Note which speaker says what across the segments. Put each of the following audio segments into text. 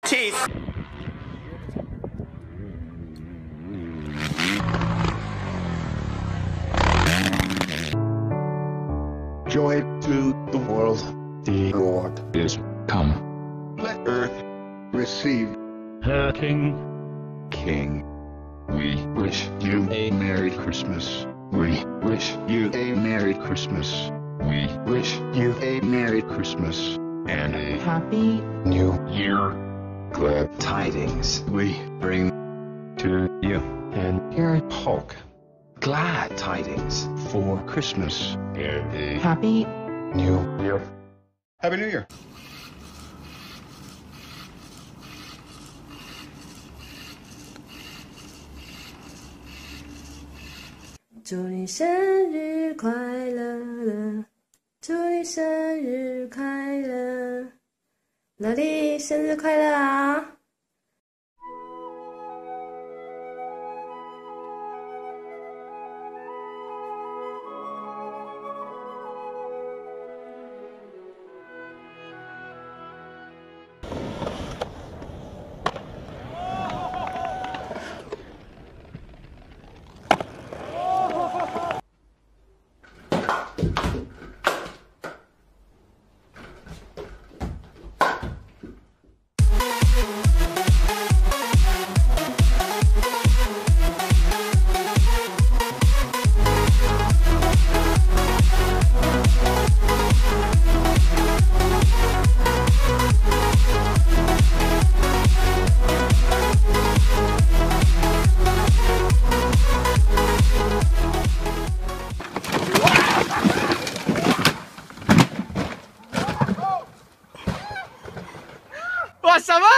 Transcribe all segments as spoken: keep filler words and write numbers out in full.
Speaker 1: Teeth.
Speaker 2: Joy to the world. The Lord is come. Let earth receive her King. King. We wish you a Merry Christmas. We wish you a Merry Christmas. We wish you a Merry Christmas and a Happy New Year. Glad tidings we bring to you and your Hulk. Glad tidings for Christmas and a Happy New Year. Happy New Year.
Speaker 3: 祝你生日快乐，祝你生日快乐，老弟生日快乐啊！
Speaker 1: Oh, ça va?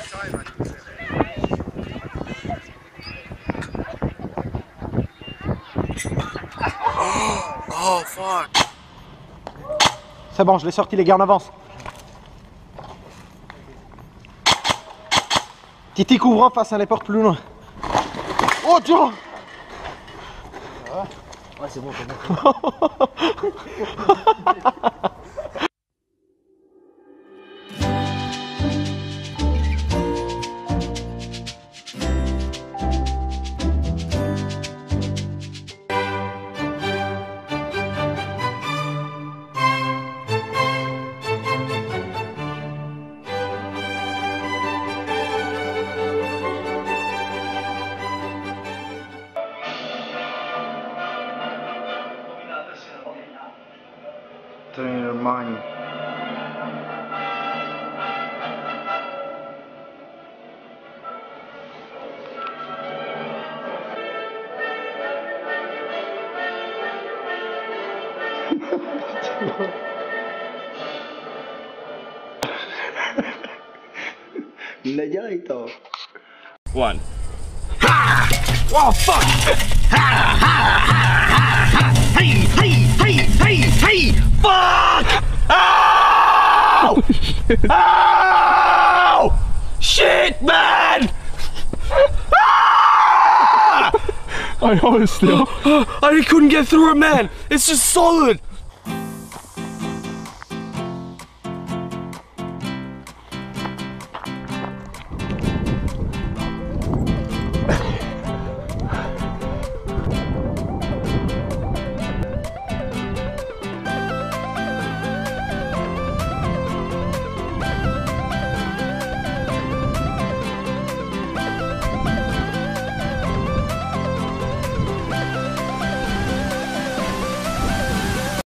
Speaker 1: Oh, fuck.
Speaker 4: C'est bon, je l'ai sorti les gars, on avance. Titi couvre face à les portes plus loin. Oh tiens. Ouais, c'est bon, c'est bon.
Speaker 2: Turn your mind.
Speaker 1: One. Ha! Oh, fuck! Ha! Ha! Ha! Ha! Hey! Hey! Hey! Hey! Hey! Fuck! Ow! Ow! Shit, man! Ah!
Speaker 5: I honestly...
Speaker 1: I couldn't get through it, man! It's just solid!